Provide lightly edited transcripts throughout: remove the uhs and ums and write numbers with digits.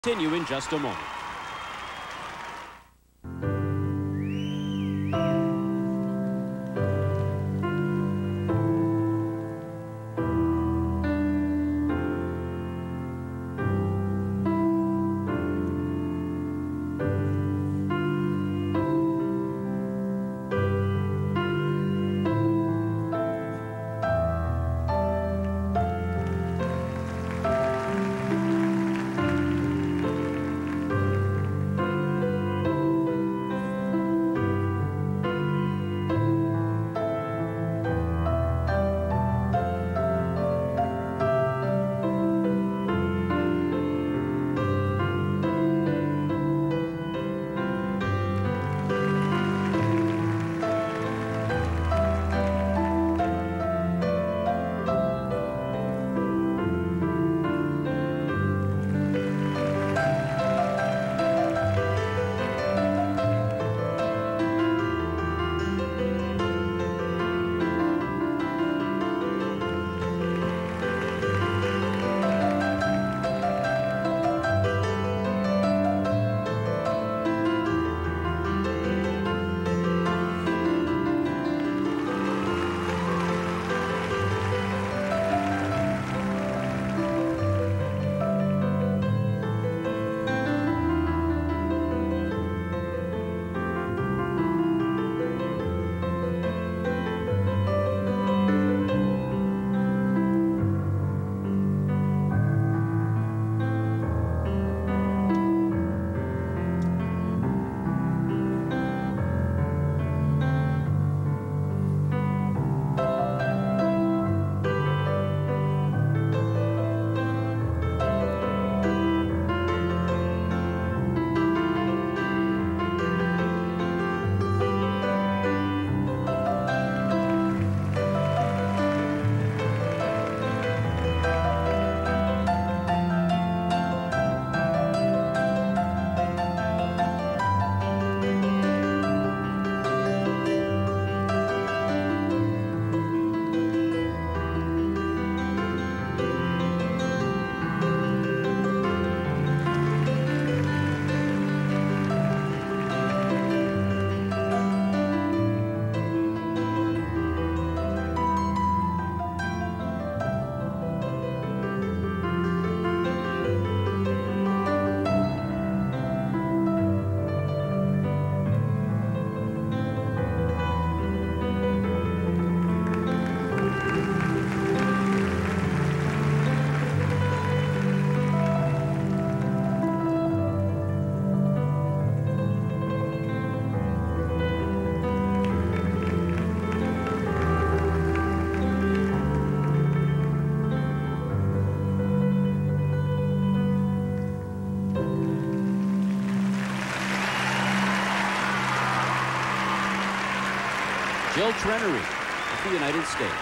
Continue in just a moment. Jill Trenery of the United States.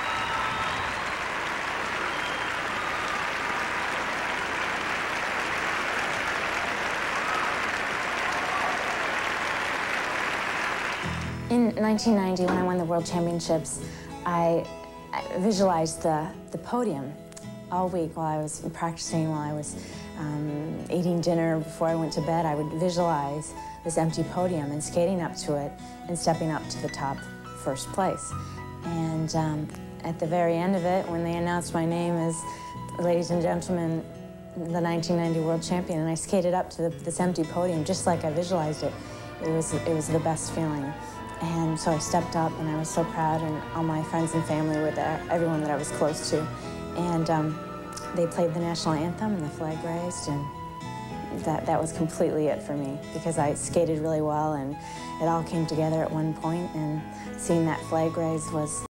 In 1990, when I won the World Championships, I visualized the podium all week while I was practicing, while I was eating dinner before I went to bed. I would visualize this empty podium and skating up to it and stepping up to the top first place. And at the very end of it, when they announced my name as, ladies and gentlemen, the 1990 World Champion, and I skated up to this empty podium just like I visualized it, it was the best feeling. And so I stepped up, and I was so proud, and all my friends and family were there, everyone that I was close to. And they played the national anthem, and the flag raised, and that was completely it for me, because I skated really well, and it all came together at one point, and seeing that flag raise was